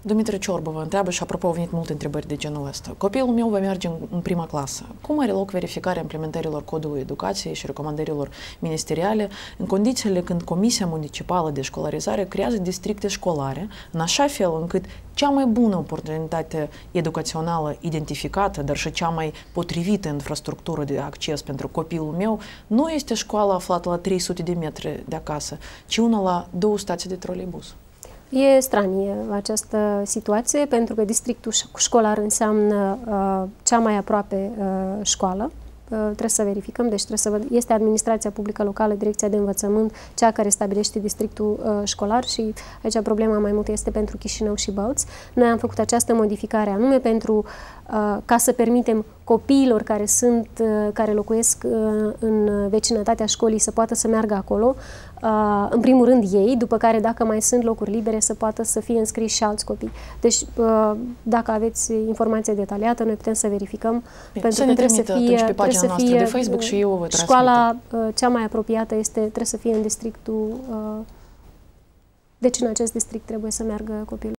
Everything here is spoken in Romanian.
Dumitru Ciorbă vă întreabă și apropo au venit multe întrebări de genul ăsta. Copilul meu va merge în prima clasă. Cum are loc verificarea implementărilor Codului Educației și recomandărilor ministeriale în condițiile când Comisia Municipală de Școlarizare creează districte școlare în așa fel încât cea mai bună oportunitate educațională identificată, dar și cea mai potrivită infrastructură de acces pentru copilul meu nu este școala aflată la 300 de metri de acasă, ci una la 2 stații de troleibuz? E stranie această situație, pentru că districtul școlar înseamnă cea mai aproape școală. Trebuie să verificăm, deci este administrația publică locală, direcția de învățământ, cea care stabilește districtul școlar și aici problema mai mult este pentru Chișinău și Bălți. Noi am făcut această modificare anume pentru ca să permitem copiilor care locuiesc în vecinătatea școlii să poată să meargă acolo, în primul rând ei, după care dacă mai sunt locuri libere să poată să fie înscriși și alți copii. Deci dacă aveți informație detaliată, noi putem să verificăm, pentru că trebuie să fie de Facebook și eu vă școala cea mai apropiată trebuie să fie în districtul, deci în acest district trebuie să meargă copilul.